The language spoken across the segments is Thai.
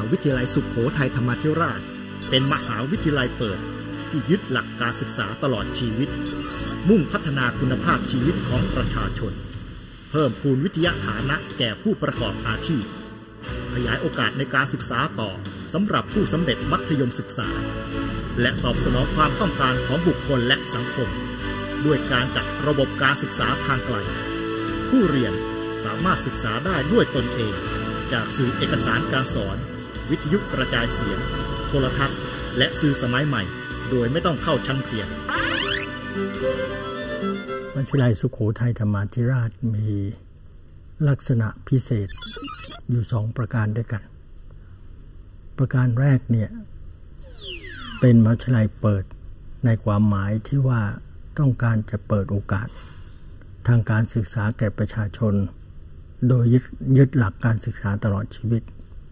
วิทยาลัยสุโขทัยธรรมาธิราชเป็นมหาวิทยาลัยเปิดที่ยึดหลักการศึกษาตลอดชีวิตมุ่งพัฒนาคุณภาพชีวิตของประชาชนเพิ่มพูนวิทยาฐานะแก่ผู้ประกอบอาชีพขยายโอกาสในการศึกษาต่อสำหรับผู้สำเร็จมัธยมศึกษาและตอบสนองความต้องการของบุคคลและสังคมด้วยการจัดระบบการศึกษาทางไกลผู้เรียนสามารถศึกษาได้ด้วยตนเองจากสื่อเอกสารการสอนวิทยุกระจายเสียงโทรทัศน์และสื่อสมัยใหม่โดยไม่ต้องเข้าชั้นเรียนวิทยาลัยสุโขทัยธรรมาธิราชมีลักษณะพิเศษอยู่2ประการด้วยกันประการแรกเนี่ยเป็นมหาวิทยาลัยเปิดในความหมายที่ว่าต้องการจะเปิดโอกาสทางการศึกษาแก่ประชาชนโดยยึดหลักการศึกษาตลอดชีวิต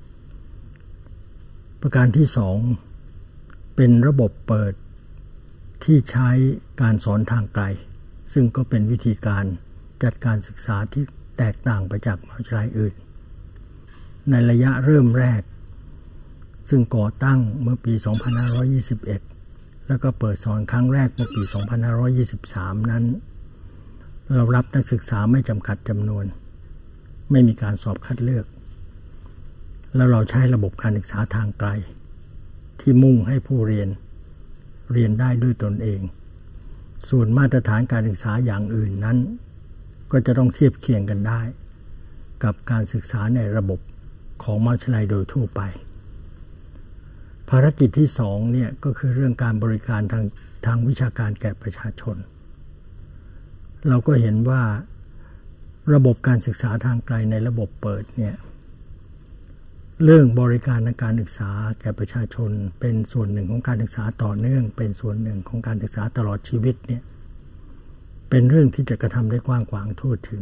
ประการที่2เป็นระบบเปิดที่ใช้การสอนทางไกลซึ่งก็เป็นวิธีการจัดการศึกษาที่แตกต่างไปจากมหาวิทยาลัยอื่นในระยะเริ่มแรกซึ่งก่อตั้งเมื่อปี 2521 แล้วก็เปิดสอนครั้งแรกเมื่อปี 2523 นั้นเรารับนักศึกษาไม่จำกัดจำนวนไม่มีการสอบคัดเลือกแล้วเราใช้ระบบการศึกษาทางไกลที่มุ่งให้ผู้เรียนได้ด้วยตนเองส่วนมาตรฐานการศึกษาอย่างอื่นนั้นก็จะต้องเทียบเคียงกันได้กับการศึกษาในระบบของมหาวิทยาลัยโดยทั่วไปภารกิจที่2เนี่ยก็คือเรื่องการบริการทางวิชาการแก่ประชาชนเราก็เห็นว่าระบบการศึกษาทางไกลในระบบเปิดเนี่ยเรื่องบริการทางการศึกษาแก่ประชาชนเป็นส่วนหนึ่งของการศึกษาต่อเนื่องเป็นส่วนหนึ่งของการศึกษาตลอดชีวิตเนี่ยเป็นเรื่องที่จะกระทำได้กว้างขวางทั่วถึง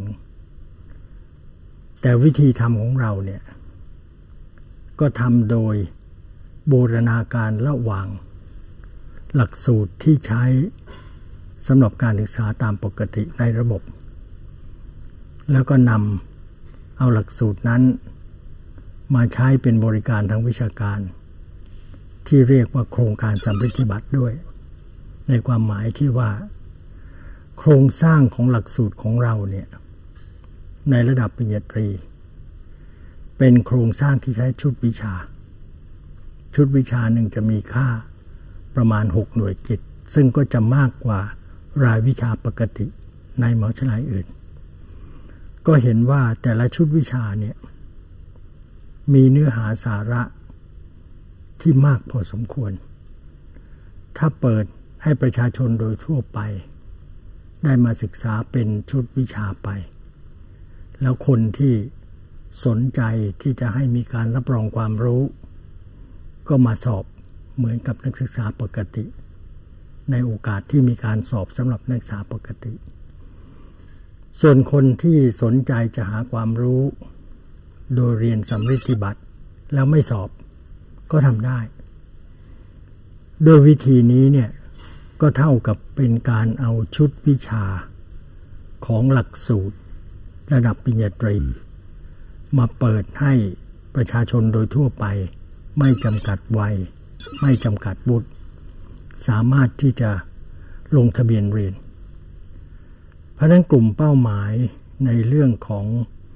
แต่วิธีทำของเราเนี่ยก็ทำโดยบูรณาการระหว่างหลักสูตรที่ใช้สำหรับการศึกษาตามปกติในระบบแล้วก็นำเอาหลักสูตรนั้นมาใช้เป็นบริการทางวิชาการที่เรียกว่าโครงการสัมฤทธิบัตรด้วยในความหมายที่ว่าโครงสร้างของหลักสูตรของเราเนี่ยในระดับปริญญาตรีเป็นโครงสร้างที่ใช้ชุดวิชาหนึ่งจะมีค่าประมาณ6หน่วยกิตซึ่งก็จะมากกว่ารายวิชาปกติในมหาวิทยาลัยอื่นก็เห็นว่าแต่ละชุดวิชาเนี่ยมีเนื้อหาสาระที่มากพอสมควรถ้าเปิดให้ประชาชนโดยทั่วไปได้มาศึกษาเป็นชุดวิชาไปแล้วคนที่สนใจที่จะให้มีการรับรองความรู้ก็มาสอบเหมือนกับนักศึกษาปกติในโอกาสที่มีการสอบสำหรับนักศึกษาปกติส่วนคนที่สนใจจะหาความรู้โดยเรียนสัมฤทธิบัตรแล้วไม่สอบก็ทำได้โดยวิธีนี้เนี่ยก็เท่ากับเป็นการเอาชุดวิชาของหลักสูตรระดับปริญญาตรีมาเปิดให้ประชาชนโดยทั่วไปไม่จำกัดวัยไม่จำกัดวุฒิสามารถที่จะลงทะเบียนเรียนเพราะฉะนั้นกลุ่มเป้าหมายในเรื่องของ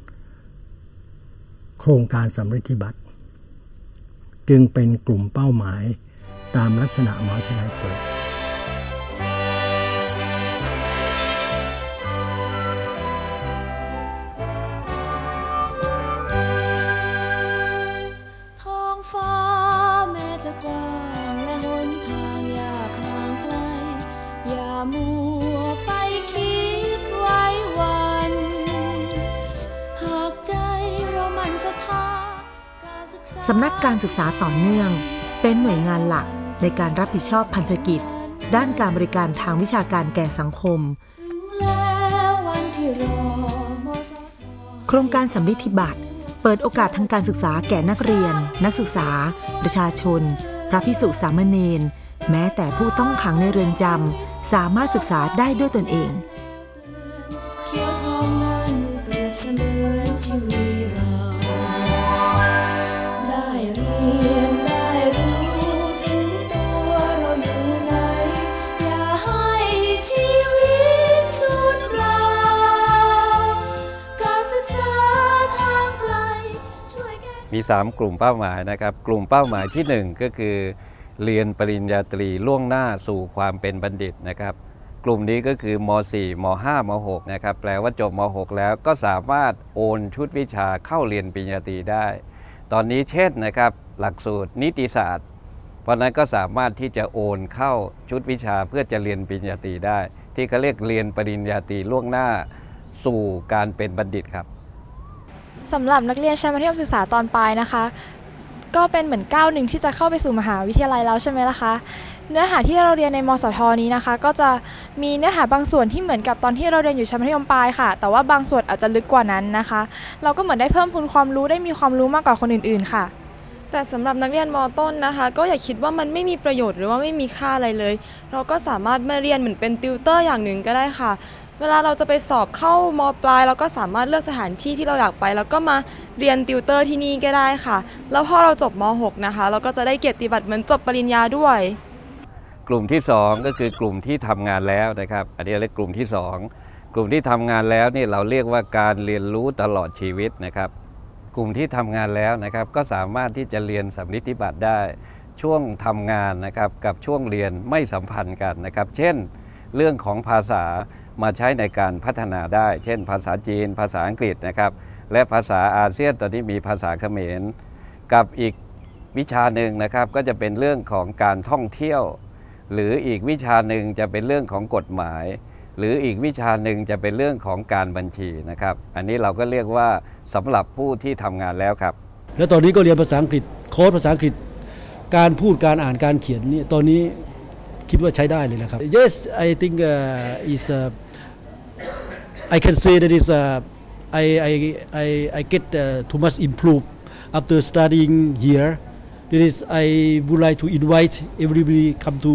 โครงการสัมฤทธิบัตรจึงเป็นกลุ่มเป้าหมายตามลักษณะมหาวิทยาลัยเปิดสำนักการศึกษาต่อเนื่องเป็นหน่วยงานหลักในการรับผิดชอบพันธกิจด้านการบริการทางวิชาการแก่สังคมโครงการสัมฤทธิบัตรเปิดโอกาสทางการศึกษาแก่นักเรียนนักศึกษาประชาชนพระภิกษุสามเณรแม้แต่ผู้ต้องขังในเรือนจำสามารถศึกษาได้ด้วยตนเองได้เรีมี 3 กลุ่มเป้าหมายนะครับกลุ่มเป้าหมายที่ 1 ก็คือเรียนปริญญาตรีล่วงหน้าสู่ความเป็นบัณฑิตนะครับกลุ่มนี้ก็คือม.4 ม.5 ม.6 นะครับแปลว่าจบม.6 แล้วก็สามารถโอนชุดวิชาเข้าเรียนปริญญาตรีได้ตอนนี้เช่นนะครับหลักสูตรนิติศาสตร์เพราะนั้นก็สามารถที่จะโอนเข้าชุดวิชาเพื่อจะเรียนปริญญาตรีได้ที่เขาเรียกเรียนปริญญาตรีล่วงหน้าสู่การเป็นบัณฑิตครับสำหรับนักเรียนชั้นมัธยมศึกษาตอนปลายนะคะก็เป็นเหมือนก้าวหนึ่งที่จะเข้าไปสู่มหาวิทยาลัยแล้วใช่ไหมล่ะคะเนื้อหาที่เราเรียนในมสทนี้นะคะก็จะมีเนื้อหาบางส่วนที่เหมือนกับตอนที่เราเรียนอยู่ชั้นมัธยมปลายค่ะแต่ว่าบางส่วนอาจจะลึกกว่านั้นนะคะเราก็เหมือนได้เพิ่มพูนความรู้ได้มีความรู้มากกว่าคนอื่นๆค่ะแต่สำหรับนักเรียนม.ต้นนะคะก็อย่าคิดว่ามันไม่มีประโยชน์หรือว่าไม่มีค่าอะไรเลยเราก็สามารถมาเรียนเหมือนเป็นติวเตอร์อย่างหนึ่งก็ได้ค่ะเวลาเราจะไปสอบเข้าม.ปลายเราก็สามารถเลือกสถานที่ที่เราอยากไปแล้วก็มาเรียนติวเตอร์ที่นี่ก็ได้ค่ะแล้วพอเราจบม.6 นะคะเราก็จะได้เกียรติบัตรเหมือนจบปริญญาด้วยกลุ่มที่2ก็คือกลุ่มที่ทำงานแล้วนะครับอันนี้เรียกกลุ่มที่2กลุ่มที่ทำงานแล้วนี่เราเรียกว่าการเรียนรู้ตลอดชีวิตนะครับกลุ่มที่ทำงานแล้วนะครับก็สามารถที่จะเรียนสำลิดทิบัตรได้ช่วงทำงานนะครับกับช่วงเรียนไม่สัมพันธ์กันนะครับเช่นเรื่องของภาษามาใช้ในการพัฒนาได้เช่นภาษาจีนภาษาอังกฤษนะครับและภาษาอาเซียนตอนนี้มีภาษาเขมรกับอีกวิชาหนึ่งนะครับก็จะเป็นเรื่องของการท่องเที่ยวหรืออีกวิชาหนึ่งจะเป็นเรื่องของกฎหมายหรืออีกวิชาหนึ่งจะเป็นเรื่องของการบัญชีนะครับอันนี้เราก็เรียกว่าสำหรับผู้ที่ทำงานแล้วครับแล้วตอนนี้ก็เรียนภาษาอังกฤษโค้ดภาษาอังกฤษการพูดการอ่านการเขียนนี่ตอนนี้คิดว่าใช้ได้เลยนะครับ Yes I think is I can say that is I get too much improve after studying here that is I would like to invite everybody come to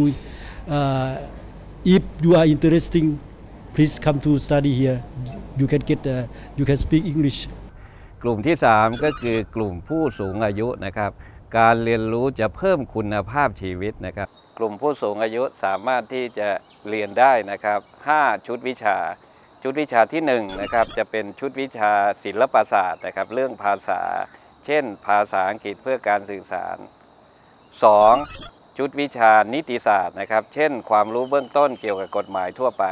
if you are interesting please come to study here you can get you can speak English กลุ่มที่3ก็คือกลุ่มผู้สูงอายุนะครับการเรียนรู้จะเพิ่มคุณภาพชีวิตนะครับกลุ่มผู้สูงอายุสามารถที่จะเรียนได้นะครับ5ชุดวิชาชุดวิชาที่1นะครับจะเป็นชุดวิชาศิลปศาสตร์นะครับเรื่องภาษาเช่นภาษาอังกฤษเพื่อการสื่อสาร2ชุดวิชานิติศาสตร์นะครับเช่นความรู้เบื้องต้นเกี่ยวกับกฎหมายทั่วไป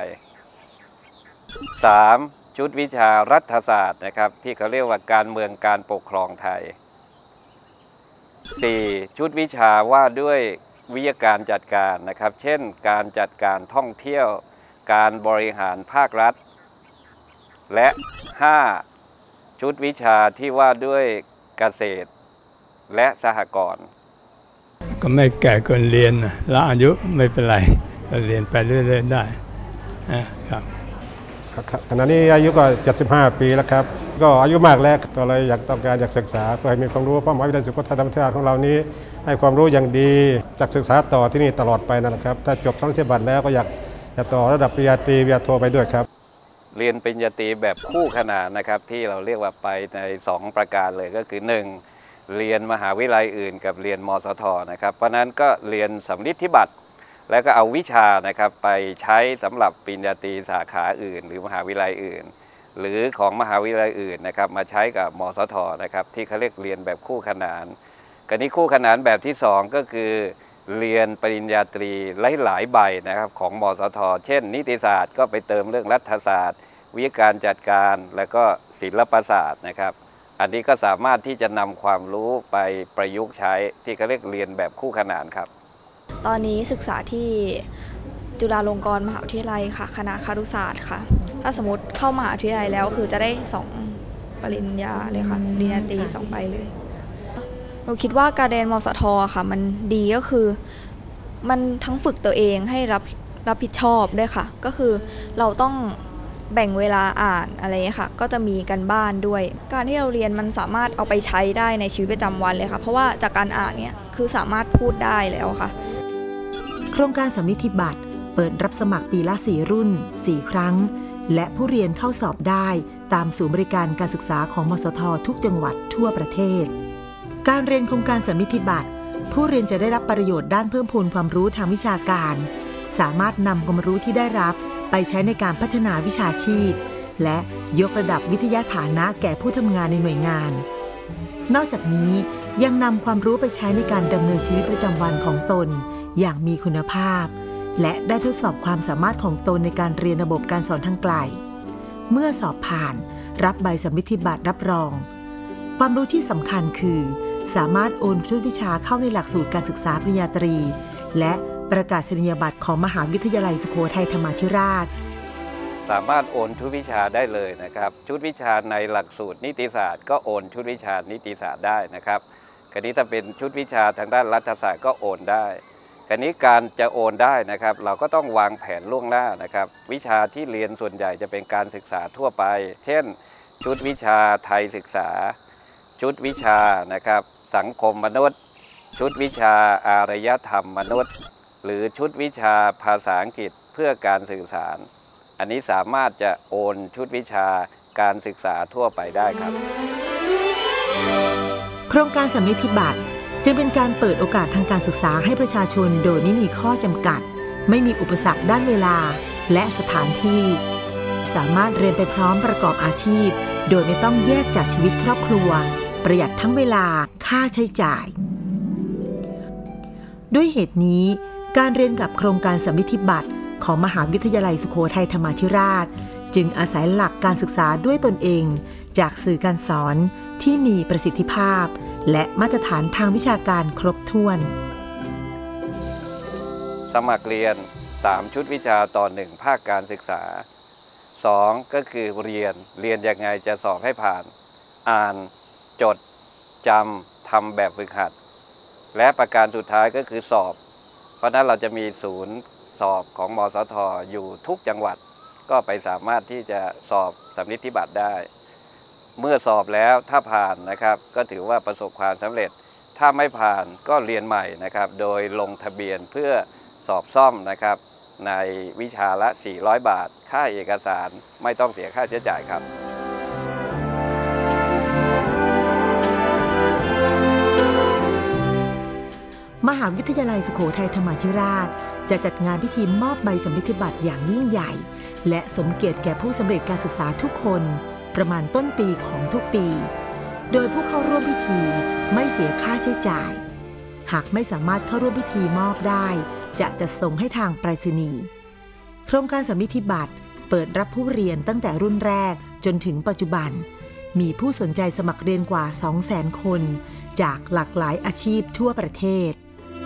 3ชุดวิชารัฐศาสตร์นะครับที่เขาเรียกว่าการเมืองการปกครองไทย4ชุดวิชาว่าด้วยวิทยาการจัดการนะครับเช่นการจัดการท่องเที่ยวการบริหารภาครัฐและ5ชุดวิชาที่ว่าด้วยเกษตรและสหกรณ์ก็ไม่แก่เกินเรียนแล้วอายุไม่เป็นไรเรียนไปเรื่อยๆได้ครับขณะนี้อายุก็75ปีแล้วครับก็อายุมากแล้วก็เลยต้องการอยากศึกษาเพื่อให้มีความรู้เพราะมหาวิทยาลัยสุโขทัยธรรมราชของเรานี้ให้ความรู้อย่างดีจากศึกษาต่อที่นี่ตลอดไปนะครับถ้าจบสำเร็จบัตรแล้วก็อยากจะต่อระดับปริญญาตรีปริญญาโทไปด้วยครับเรียนปริญญาตรีแบบคู่ขนานนะครับที่เราเรียกว่าไปใน2ประการเลยก็คือ1เรียนมหาวิทยาลัยอื่นกับเรียนมสทนะครับเพราะนั้นก็เรียนสำลิดทิบัตรแล้วก็เอาวิชานะครับไปใช้สำหรับปริญญาตรีสาขาอื่นหรือมหาวิทยาลัยอื่นหรือของมหาวิทยาลัยอื่นนะครับมาใช้กับมสทนะครับที่เขาเรียกเรียนแบบคู่ขนานกันนี้คู่ขนานแบบที่2ก็คือเรียนปริญญาตรีหลายใบนะครับของมสทเช่นนิติศาสตร์ก็ไปเติมเรื่องรัฐศาสตร์วิทยาการจัดการแล้วก็ศิลปศาสตร์นะครับอันนี้ก็สามารถที่จะนำความรู้ไปประยุกต์ใช้ที่เขาเรียกเรียนแบบคู่ขนานครับตอนนี้ศึกษาที่จุฬาลงกรณ์มหาวิทยาลัยค่ะคณะครุศาสตร์ค่ะถ้าสมมติเข้ามหาวิทยาลัยแล้วคือจะได้2ปริญญาเลยค่ะปริญญาตรี2ใบเลยเราคิดว่าการเรียนมสทค่ะมันดีก็คือมันทั้งฝึกตัวเองให้รับผิดชอบด้วยค่ะก็คือเราต้องแบ่งเวลาอ่านอะไรค่ะก็จะมีกันบ้านด้วยการที่เราเรียนมันสามารถเอาไปใช้ได้ในชีวิตประจำวันเลยค่ะเพราะว่าจากการอ่านเนี่ยคือสามารถพูดได้แล้วค่ะโครงการสำลิดทิบัตรเปิดรับสมัครปีละ4รุ่น4ครั้งและผู้เรียนเข้าสอบได้ตามศูนย์บริการการศึกษาของมสททุกจังหวัดทั่วประเทศการเรียนโครงการสำลิดทิบัตรผู้เรียนจะได้รับประโยชน์ด้านเพิ่มพูนความรู้ทางวิชาการสามารถนำความรู้ที่ได้รับไปใช้ในการพัฒนาวิชาชีพและยกระดับวิทยาฐานะแก่ผู้ทำงานในหน่วยงานนอกจากนี้ยังนำความรู้ไปใช้ในการดำเนินชีวิตประจำวันของตนอย่างมีคุณภาพและได้ทดสอบความสามารถของตนในการเรียนระบบการสอนทางไกลเมื่อสอบผ่านรับใบสำมิทธิบัตรรับรองความรู้ที่สำคัญคือสามารถโอนชุดวิชาเข้าในหลักสูตรการศึกษาปริญญาตรีและประกาศนียบัตรของมหาวิทยาลัยสุโขทัยธรรมาธิราชสามารถโอนชุดวิชาได้เลยนะครับชุดวิชาในหลักสูตรนิติศาสตร์ก็โอนชุดวิชานิติศาสตร์ได้นะครับคราวนี้ถ้าเป็นชุดวิชาทางด้านรัฐศาสตร์ก็โอนได้คราวนี้การจะโอนได้นะครับเราก็ต้องวางแผนล่วงหน้านะครับวิชาที่เรียนส่วนใหญ่จะเป็นการศึกษาทั่วไปเช่นชุดวิชาไทยศึกษาชุดวิชานะครับสังคมมนุษย์ชุดวิชาอารยธรรมมนุษย์หรือชุดวิชาภาษาอังกฤษเพื่อการสื่อสารอันนี้สามารถจะโอนชุดวิชาการศึกษาทั่วไปได้ครับโครงการสำมิทธิบัตรจึงเป็นการเปิดโอกาสทางการศึกษาให้ประชาชนโดยไม่มีข้อจำกัดไม่มีอุปสรรคด้านเวลาและสถานที่สามารถเรียนไปพร้อมประกอบอาชีพโดยไม่ต้องแยกจากชีวิตครอบครัวประหยัดทั้งเวลาค่าใช้จ่ายด้วยเหตุนี้การเรียนกับโครงการสำมิทธิบัตรของมหาวิทยาลัยสุโขทัยธรรมาธิราชจึงอาศัยหลักการศึกษาด้วยตนเองจากสื่อการสอนที่มีประสิทธิภาพและมาตรฐานทางวิชาการครบถ้วนสมัครเรียน3ชุดวิชาต่อ1ภาคการศึกษา2ก็คือเรียนยังไงจะสอบให้ผ่านอ่านจดจำทำแบบฝึกหัดและประการสุดท้ายก็คือสอบเพราะนั้นเราจะมีศูนย์สอบของมสท.อยู่ทุกจังหวัดก็ไปสามารถที่จะสอบสำมิทธิบัตรได้เมื่อสอบแล้วถ้าผ่านนะครับก็ถือว่าประสบความสำเร็จถ้าไม่ผ่านก็เรียนใหม่นะครับโดยลงทะเบียนเพื่อสอบซ่อมนะครับในวิชาละ400 บาทค่าเอกสารไม่ต้องเสียค่าใช้จ่ายครับมหาวิทยาลัยสุโขทัยธรรมาธิราชจะจัดงานพิธีมอบใบสำมิทธิบัตรอย่างยิ่งใหญ่และสมเกียรติแก่ผู้สำเร็จการศึกษาทุกคนประมาณต้นปีของทุกปีโดยผู้เข้าร่วมพิธีไม่เสียค่าใช้จ่ายหากไม่สามารถเข้าร่วมพิธีมอบได้จะจัดส่งให้ทางไปรษณีย์โครงการสำมิทธิบัตรเปิดรับผู้เรียนตั้งแต่รุ่นแรกจนถึงปัจจุบันมีผู้สนใจสมัครเรียนกว่า 200,000 คนจากหลากหลายอาชีพทั่วประเทศ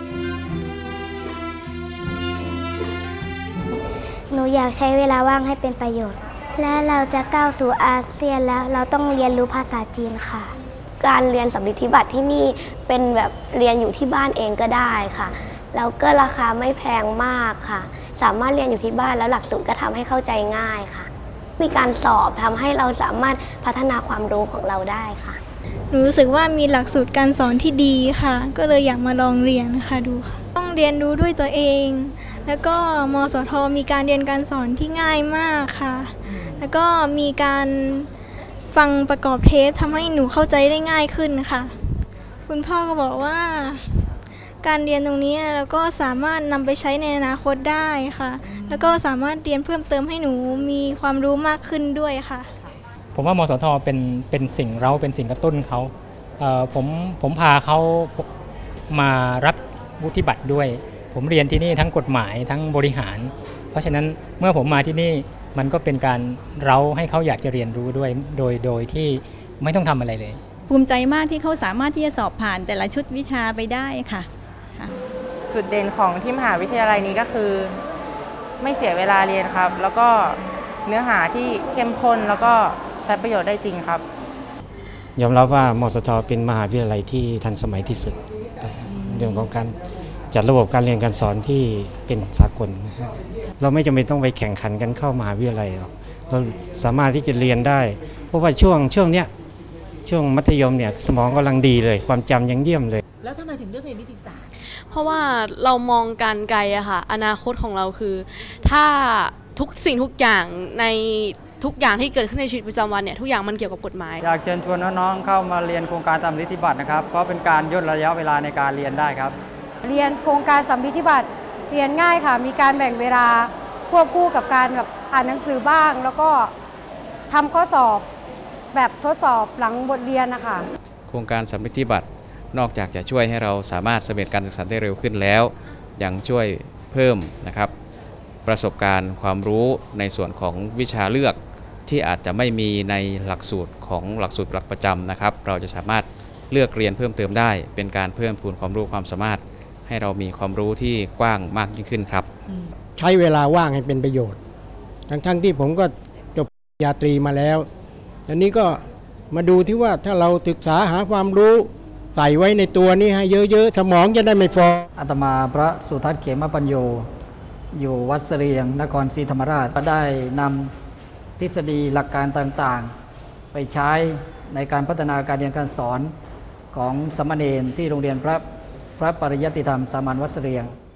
หนูอยากใช้เวลาว่างให้เป็นประโยชน์และเราจะก้าวสู่อาเซียนแล้วเราต้องเรียนรู้ภาษาจีนค่ะการเรียนสำมิทธิบัตรที่นี่เป็นแบบเรียนอยู่ที่บ้านเองก็ได้ค่ะแล้วก็ราคาไม่แพงมากค่ะสามารถเรียนอยู่ที่บ้านแล้วหลักสูตรก็ทำให้เข้าใจง่ายค่ะมีการสอบทำให้เราสามารถพัฒนาความรู้ของเราได้ค่ะหนูรู้สึกว่ามีหลักสูตรการสอนที่ดีค่ะก็เลยอยากมาลองเรียนค่ะดูค่ะต้องเรียนรู้ด้วยตัวเองแล้วก็มสท.มีการเรียนการสอนที่ง่ายมากค่ะแล้วก็มีการฟังประกอบเทปทำให้หนูเข้าใจได้ง่ายขึ้นค่ะคุณพ่อก็บอกว่าการเรียนตรงนี้เราก็สามารถนำไปใช้ในอนาคตได้ค่ะแล้วก็สามารถเรียนเพิ่มเติมให้หนูมีความรู้มากขึ้นด้วยค่ะผมว่ามสท.เป็นสิ่งเราเป็นสิ่งกระตุ้นเขาผมพาเขามารับวุฒิบัตรด้วยผมเรียนที่นี่ทั้งกฎหมายทั้งบริหารเพราะฉะนั้นเมื่อผมมาที่นี่มันก็เป็นการเร้าให้เขาอยากจะเรียนรู้ด้วยโดยที่ไม่ต้องทำอะไรเลยภูมิใจมากที่เขาสามารถที่จะสอบผ่านแต่ละชุดวิชาไปได้ค่ะจุดเด่นของที่มหาวิทยาลัยนี้ก็คือไม่เสียเวลาเรียนครับแล้วก็เนื้อหาที่เข้มข้นแล้วก็ใช้ประโยชน์ได้จริงครับยอมรับว่ามสท.เป็นมหาวิทยาลัยที่ทันสมัยที่สุดเรื่องของการจัดระบบการเรียนการสอนที่เป็นสากลเราไม่จำเป็นต้องไปแข่งขันกันเข้ามหาวิทยาลัยหรอกเราสามารถที่จะเรียนได้เพราะว่าช่วงเนี้ยช่วงมัธยมเนี่ยสมองกำลังดีเลยความจำยังเยี่ยมเลยแล้วทำไมถึงเลือกเรียนนิติศาสตร์เพราะว่าเรามองการไกลอะค่ะอนาคตของเราคือถ้าทุกสิ่งทุกอย่างในทุกอย่างที่เกิดขึ้นในชีวิตประจำวันเนี่ยทุกอย่างมันเกี่ยวกับกฎหมายอยากเชิญชวนน้องๆเข้ามาเรียนโครงการสำมิทธิบัตรนะครับเพราะเป็นการย่นระยะเวลาในการเรียนได้ครับเรียนโครงการสำมิทธิบัตรเรียนง่ายค่ะมีการแบ่งเวลาควบคู่กับการแบบอ่านหนังสือบ้างแล้วก็ทำข้อสอบแบบทดสอบหลังบทเรียนนะคะโครงการสัมฤทธิบัตรนอกจากจะช่วยให้เราสามารถสำเร็จการศึกษาได้เร็วขึ้นแล้วยังช่วยเพิ่มนะครับประสบการณ์ความรู้ในส่วนของวิชาเลือกที่อาจจะไม่มีในหลักสูตรของหลักสูตรหลักประจำนะครับเราจะสามารถเลือกเรียนเพิ่มเติมได้เป็นการเพิ่มพูนความรู้ความสามารถให้เรามีความรู้ที่กว้างมากยิ่งขึ้นครับใช้เวลาว่างให้เป็นประโยชน์ทั้งที่ผมก็จบปริญญาตรีมาแล้วอันนี้ก็มาดูที่ว่าถ้าเราศึกษาหาความรู้ใส่ไว้ในตัวนี้ให้เยอะๆสมองจะได้ไม่ฟออาตมาพระสุทัศน์เขมปัญโยอยู่วัดเสรียงนครศรีธรรมราชก็ได้นำทฤษฎีหลักการต่างๆไปใช้ในการพัฒนาการเรียนการสอนของสามเณรที่โรงเรียนพระปริยัติธรรมสามัญวัดเสรียง